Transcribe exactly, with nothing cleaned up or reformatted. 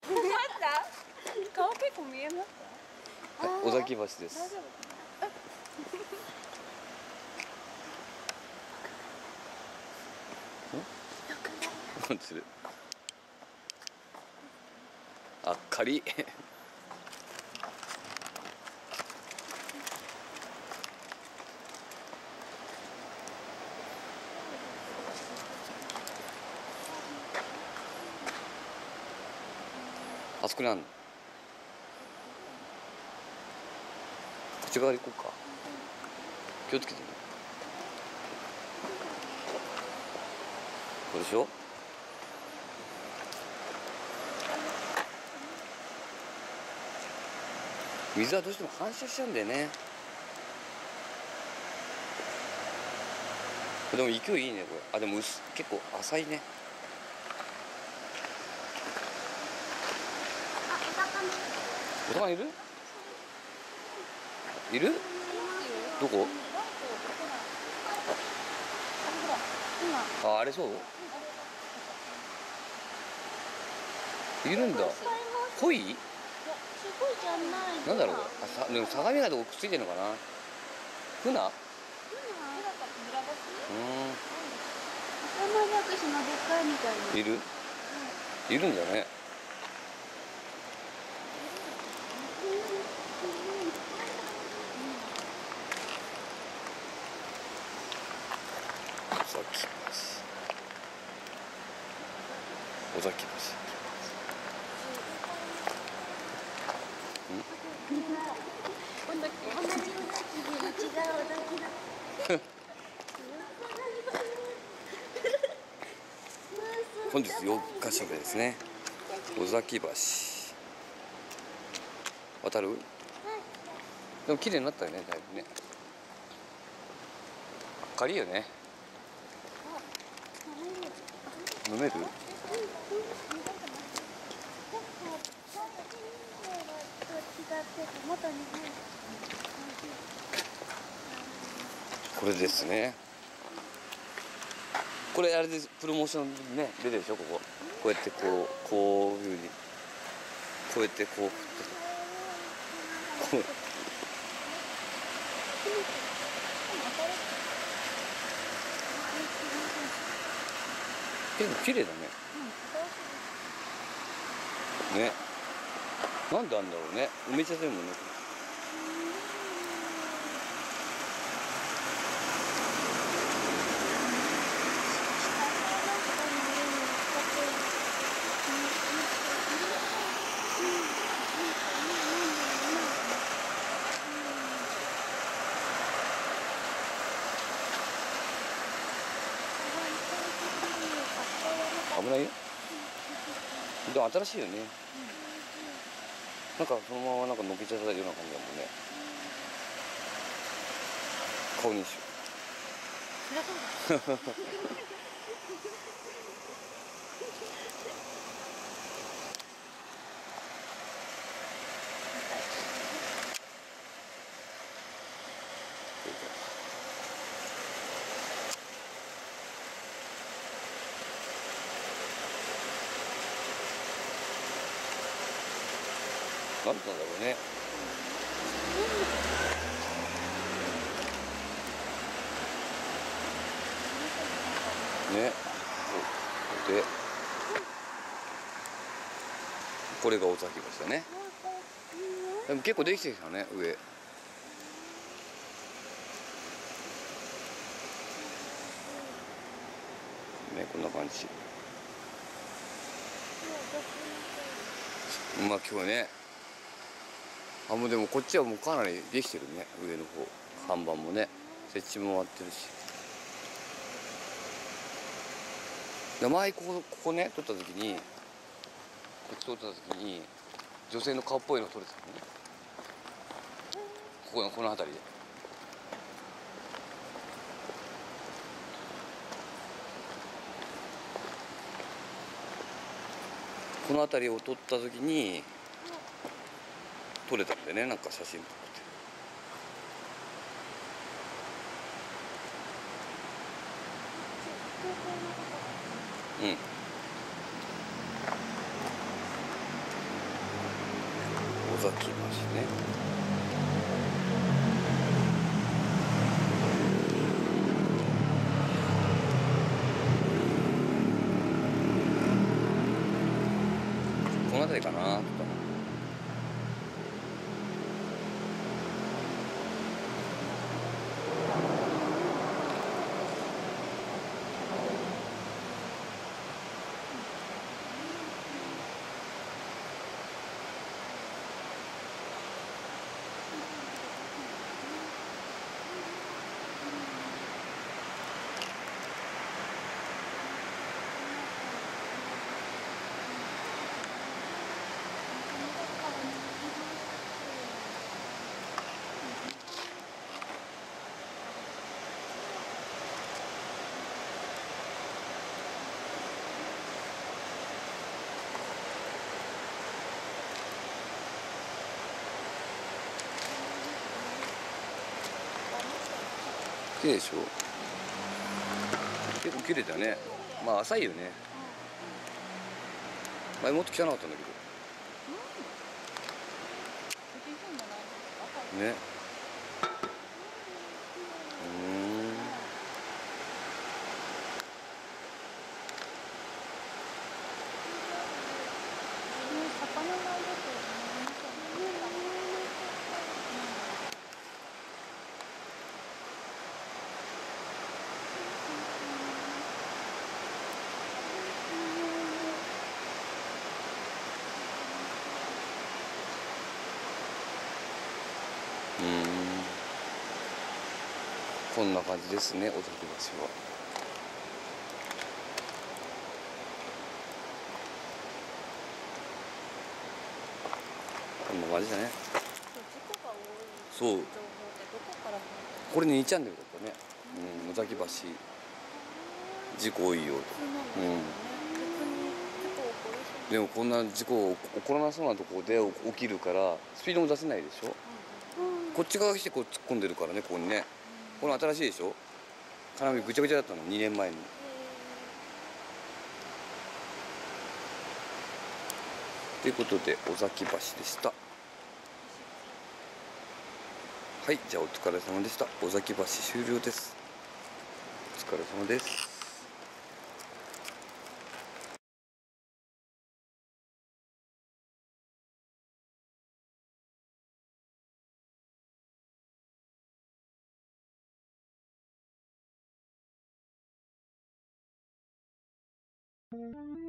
顔結構見えました。 はい、尾崎橋です。 大丈夫なんつる。あっかり。あそこにあんの。こっち側行こうか。気をつけてね。これでしょ。水はどうしても反射しちゃうんだよね。でも勢いいいねこれ。あ、でも薄結構浅いね。お魚いる？いる？どこ？あ、あれそう？いるんだ。濃い？なんだろうこれ。あ、さ、でも相模川とこくっついてるのかな。フナ？うん。いる？いるんだね。尾崎橋。尾崎橋。本日よっかしょめですね。尾崎橋渡る？でも綺麗になったよね、だいぶね。明るいよね。飲める？これですね。これあれでプロモーションね出てるでしょ。こここうやってこうこういうふうにこうやってこうこう結構綺麗だね。ね、なんであんだろうね。埋めちゃってるもんね。危ないよ。でも新しいよね。なんかそのままなんかのっけちゃったような感じだもんね。顔認証。なんなんだろうね。ね。で、これが尾崎橋だね。でも結構できてきたね、上。ね、こんな感じ。まあ今日ね。あ、もうでもこっちはもうかなりできてるね、上の方。看板もね、設置も終わってるし。前ここ、ここね、撮った時に、こっち撮った時に、女性の顔っぽいの撮れてたのね。ここの、この辺りで。この辺りを撮った時に、撮れたんでね、なんか写真撮って。うん。 崎橋ね。この辺りかな。綺麗でしょ。結構綺麗だね。まあ浅いよね。前もっと汚かったんだけどね。うーん。うーん、こんな感じですね、小崎橋は。こんな感じだね。そう、これにチャンネルだったね。うん、小崎橋事故多いよと。うん、でもこんな事故起こらなそうなところで起きるからスピードも出せないでしょ。こっち側が来てこう突っ込んでるからね、ここにね。これ新しいでしょ。金網ぐちゃぐちゃだったの、にねんまえに。ということで小崎橋でした。はい、じゃあお疲れ様でした。小崎橋終了です。お疲れ様です。 うん。